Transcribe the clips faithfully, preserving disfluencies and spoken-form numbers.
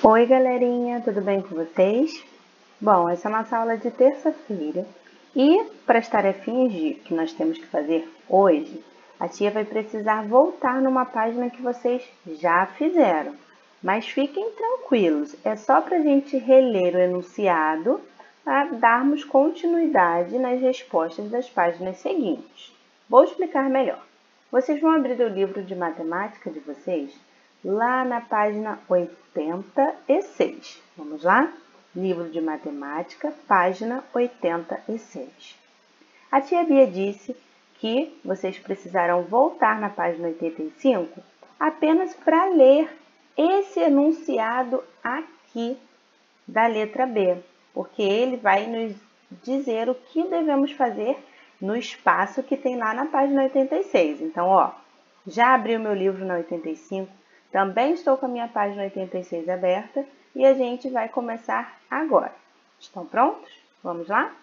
Oi, galerinha, tudo bem com vocês? Bom, essa é a nossa aula de terça-feira e para as tarefinhas de, que nós temos que fazer hoje, a tia vai precisar voltar numa página que vocês já fizeram. Mas fiquem tranquilos, é só para a gente reler o enunciado para darmos continuidade nas respostas das páginas seguintes. Vou explicar melhor. Vocês vão abrir o livro de matemática de vocês lá na página oitenta e seis. Vamos lá? Livro de matemática, página oitenta e seis. A tia Bia disse que vocês precisarão voltar na página oitenta e cinco apenas para ler esse enunciado aqui da letra B, porque ele vai nos dizer o que devemos fazer no espaço que tem lá na página oitenta e seis. Então, ó, já abri o meu livro na oitenta e cinco, também estou com a minha página oitenta e seis aberta e a gente vai começar agora. Estão prontos? Vamos lá?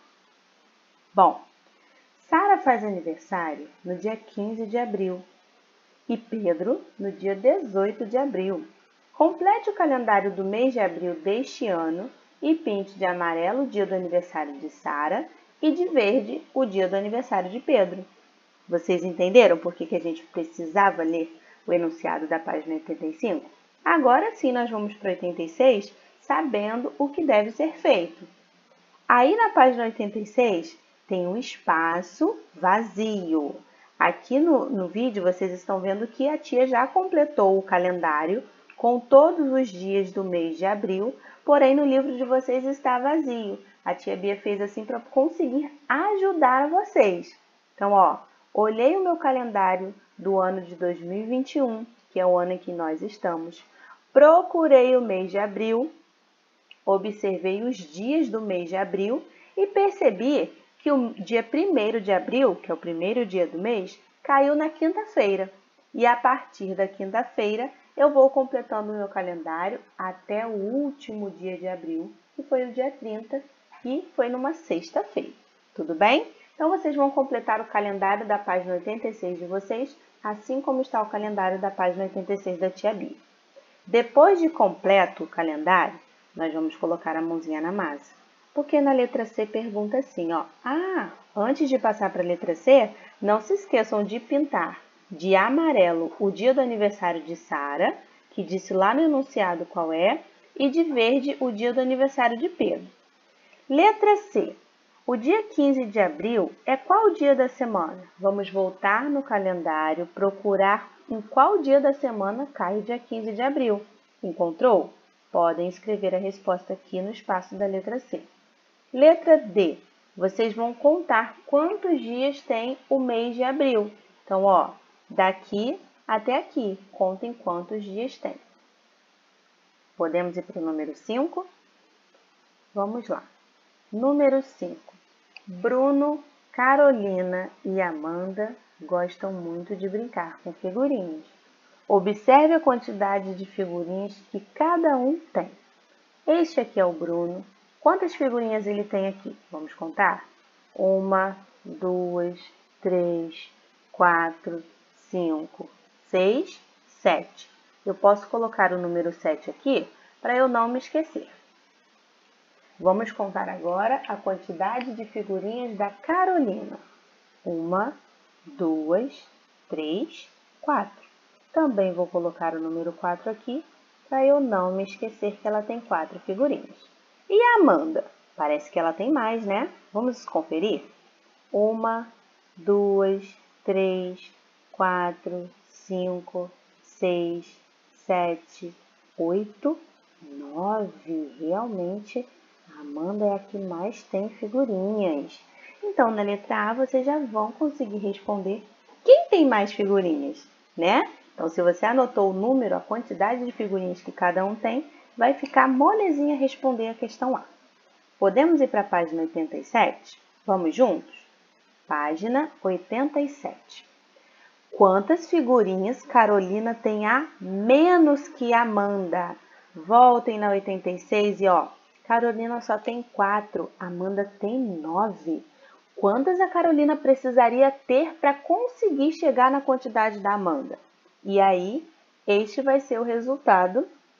Bom, Sara faz aniversário no dia quinze de abril e Pedro no dia dezoito de abril. Complete o calendário do mês de abril deste ano e pinte de amarelo o dia do aniversário de Sara e de verde o dia do aniversário de Pedro. Vocês entenderam por que que a gente precisava ler o enunciado da página oitenta e cinco? Agora sim nós vamos para oitenta e seis, sabendo o que deve ser feito. Aí na página oitenta e seis tem um espaço vazio. Aqui no, no vídeo vocês estão vendo que a tia já completou o calendário com todos os dias do mês de abril, porém no livro de vocês está vazio. A tia Bia fez assim para conseguir ajudar vocês. Então, ó, olhei o meu calendário do ano de dois mil e vinte e um, que é o ano em que nós estamos, procurei o mês de abril, observei os dias do mês de abril e percebi que o dia primeiro de abril, que é o primeiro dia do mês, caiu na quinta-feira. E a partir da quinta-feira, eu vou completando o meu calendário até o último dia de abril, que foi o dia trinta, e foi numa sexta-feira. Tudo bem? Então, vocês vão completar o calendário da página oitenta e seis de vocês, assim como está o calendário da página oitenta e seis da tia Bia. Depois de completo o calendário, nós vamos colocar a mãozinha na massa. Porque na letra C pergunta assim, ó. Ah, antes de passar para a letra C, não se esqueçam de pintar de amarelo o dia do aniversário de Sara, que disse lá no enunciado qual é, e de verde o dia do aniversário de Pedro. Letra C. O dia quinze de abril é qual dia da semana? Vamos voltar no calendário, procurar em qual dia da semana cai o dia quinze de abril. Encontrou? Podem escrever a resposta aqui no espaço da letra C. Letra D. Vocês vão contar quantos dias tem o mês de abril. Então, ó, daqui até aqui, contem quantos dias tem. Podemos ir para o número cinco? Vamos lá. Número cinco. Bruno, Carolina e Amanda gostam muito de brincar com figurinhas. Observe a quantidade de figurinhas que cada um tem. Este aqui é o Bruno. Quantas figurinhas ele tem aqui? Vamos contar? Uma, duas, três, quatro, cinco, seis, sete. Eu posso colocar o número sete aqui para eu não me esquecer. Vamos contar agora a quantidade de figurinhas da Carolina. Uma, duas, três, quatro. Também vou colocar o número quatro aqui, para eu não me esquecer que ela tem quatro figurinhas. E a Amanda? Parece que ela tem mais, né? Vamos conferir? Uma, duas, três, quatro, cinco, seis, sete, oito, nove. Realmente, a Amanda é a que mais tem figurinhas. Então, na letra A, vocês já vão conseguir responder quem tem mais figurinhas, né? Então, se você anotou o número, a quantidade de figurinhas que cada um tem, vai ficar molezinha responder a questão A. Podemos ir para a página oitenta e sete? Vamos juntos? Página oitenta e sete. Quantas figurinhas Carolina tem a menos que Amanda? Voltem na oitenta e seis e, ó, Carolina só tem quatro, Amanda tem nove. Quantas a Carolina precisaria ter para conseguir chegar na quantidade da Amanda? E aí, este vai ser o resultado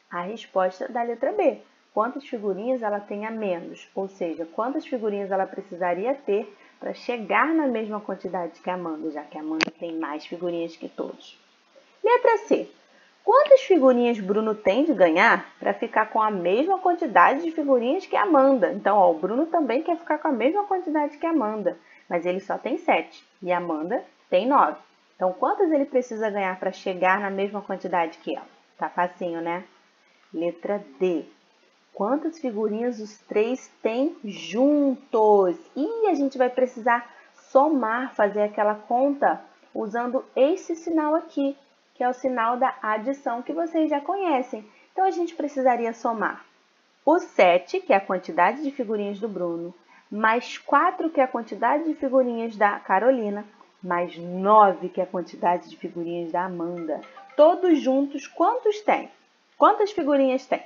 a resposta da letra B. Quantas figurinhas ela tem a menos? Ou seja, quantas figurinhas ela precisaria ter para chegar na mesma quantidade que a Amanda, já que a Amanda tem mais figurinhas que todos. Letra C. Quantas figurinhas Bruno tem de ganhar para ficar com a mesma quantidade de figurinhas que a Amanda? Então, ó, o Bruno também quer ficar com a mesma quantidade que a Amanda, mas ele só tem sete e a Amanda tem nove. Então, quantas ele precisa ganhar para chegar na mesma quantidade que ela? Tá facinho, né? Letra D. Quantas figurinhas os três têm juntos? E a gente vai precisar somar, fazer aquela conta usando esse sinal aqui, que é o sinal da adição que vocês já conhecem. Então, a gente precisaria somar o sete, que é a quantidade de figurinhas do Bruno, mais quatro, que é a quantidade de figurinhas da Carolina, mais nove, que é a quantidade de figurinhas da Amanda. Todos juntos, quantos tem? Quantas figurinhas tem?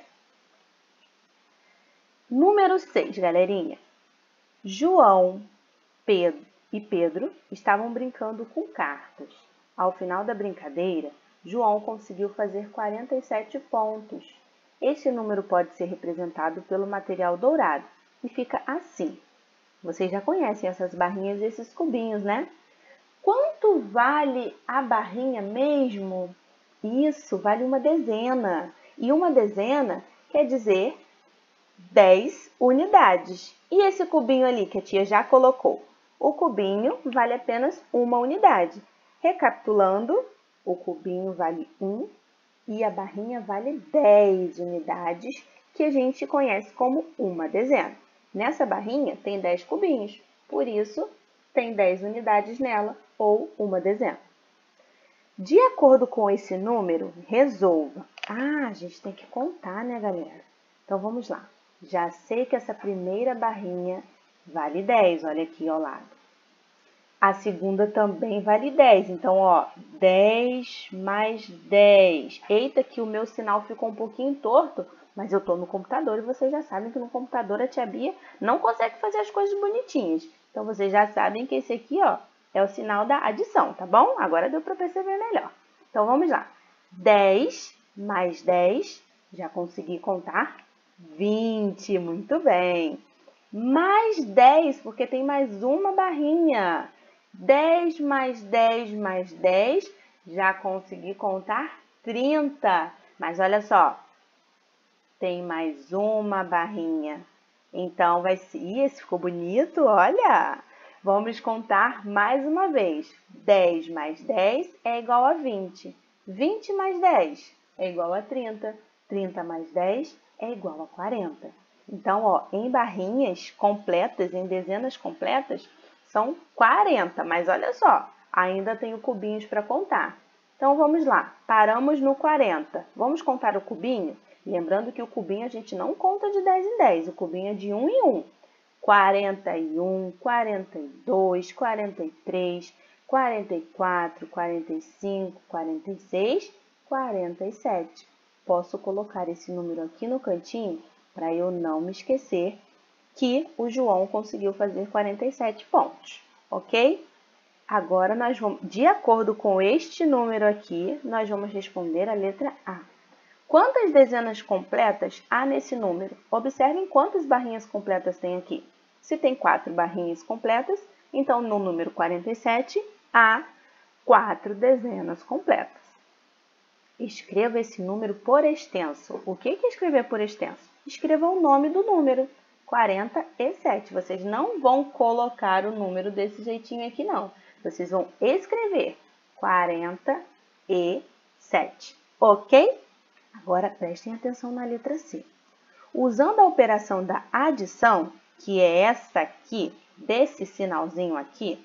Número seis, galerinha. João, Pedro e Pedro estavam brincando com cartas. Ao final da brincadeira, João conseguiu fazer quarenta e sete pontos. Este número pode ser representado pelo material dourado e fica assim. Vocês já conhecem essas barrinhas e esses cubinhos, né? Quanto vale a barrinha mesmo? Isso, vale uma dezena. E uma dezena quer dizer dez unidades. E esse cubinho ali que a tia já colocou? O cubinho vale apenas uma unidade. Recapitulando, o cubinho vale um e a barrinha vale dez unidades, que a gente conhece como uma dezena. Nessa barrinha tem dez cubinhos, por isso tem dez unidades nela, ou uma dezena. De acordo com esse número, resolva. Ah, a gente tem que contar, né, galera? Então, vamos lá. Já sei que essa primeira barrinha vale dez, olha aqui ao lado. A segunda também vale dez, então, ó, dez mais dez. Eita, que o meu sinal ficou um pouquinho torto, mas eu tô no computador e vocês já sabem que no computador a tia Bia não consegue fazer as coisas bonitinhas. Então, vocês já sabem que esse aqui, ó, é o sinal da adição, tá bom? Agora deu para perceber melhor. Então, vamos lá. dez mais dez, já consegui contar? vinte, muito bem. Mais dez, porque tem mais uma barrinha. dez mais dez mais dez, já consegui contar trinta. Mas olha só, tem mais uma barrinha. Então, vai ser... Ih, esse ficou bonito, olha! Vamos contar mais uma vez. dez mais dez é igual a vinte. vinte mais dez é igual a trinta. trinta mais dez é igual a quarenta. Então, ó, em barrinhas completas, em dezenas completas, são quarenta. Mas olha só, ainda tenho cubinhos para contar. Então, vamos lá. Paramos no quarenta. Vamos contar o cubinho? Lembrando que o cubinho a gente não conta de dez em dez. O cubinho é de um em um. quarenta e um, quarenta e dois, quarenta e três, quarenta e quatro, quarenta e cinco, quarenta e seis, quarenta e sete. Posso colocar esse número aqui no cantinho para eu não me esquecer que o João conseguiu fazer quarenta e sete pontos, ok? Agora, nós vamos, de acordo com este número aqui, nós vamos responder a letra A. Quantas dezenas completas há nesse número? Observem quantas barrinhas completas tem aqui. Se tem quatro barrinhas completas, então no número quarenta e sete há quatro dezenas completas. Escreva esse número por extenso. O que é escrever por extenso? Escreva o nome do número, quarenta e sete. Vocês não vão colocar o número desse jeitinho aqui, não. Vocês vão escrever quarenta e sete, ok? Agora, prestem atenção na letra C. Usando a operação da adição, que é essa aqui, desse sinalzinho aqui,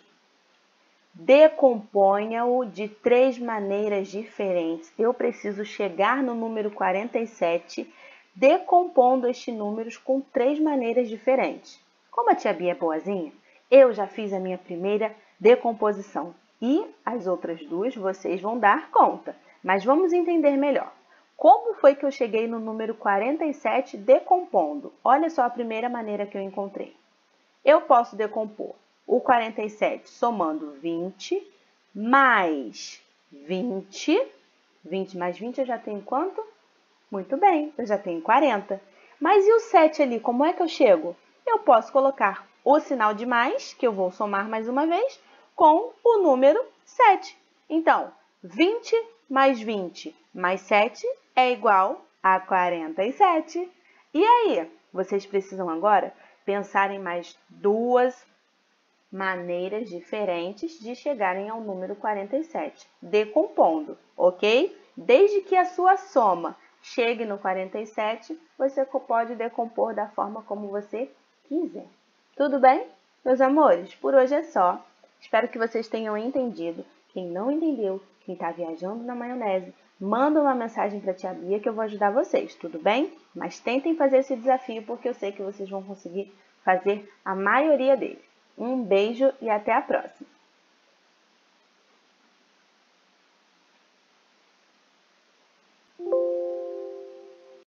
decomponha-o de três maneiras diferentes. Eu preciso chegar no número quarenta e sete, decompondo estes números com três maneiras diferentes. Como a tia Bia é boazinha, eu já fiz a minha primeira decomposição. E as outras duas vocês vão dar conta. Mas vamos entender melhor. Como foi que eu cheguei no número quarenta e sete decompondo? Olha só a primeira maneira que eu encontrei. Eu posso decompor o quarenta e sete somando vinte mais vinte. vinte mais vinte eu já tenho quanto? Muito bem, eu já tenho quarenta. Mas e o sete ali, como é que eu chego? Eu posso colocar o sinal de mais, que eu vou somar mais uma vez, com o número sete. Então, vinte mais vinte mais sete é igual a quarenta e sete. E aí, vocês precisam agora pensar em mais duas maneiras diferentes de chegarem ao número quarenta e sete, decompondo, ok? Desde que a sua soma chegue no quarenta e sete, você pode decompor da forma como você quiser. Tudo bem? Meus amores, por hoje é só. Espero que vocês tenham entendido. Quem não entendeu, quem está viajando na maionese, manda uma mensagem para a tia Bia que eu vou ajudar vocês, tudo bem? Mas tentem fazer esse desafio porque eu sei que vocês vão conseguir fazer a maioria deles. Um beijo e até a próxima!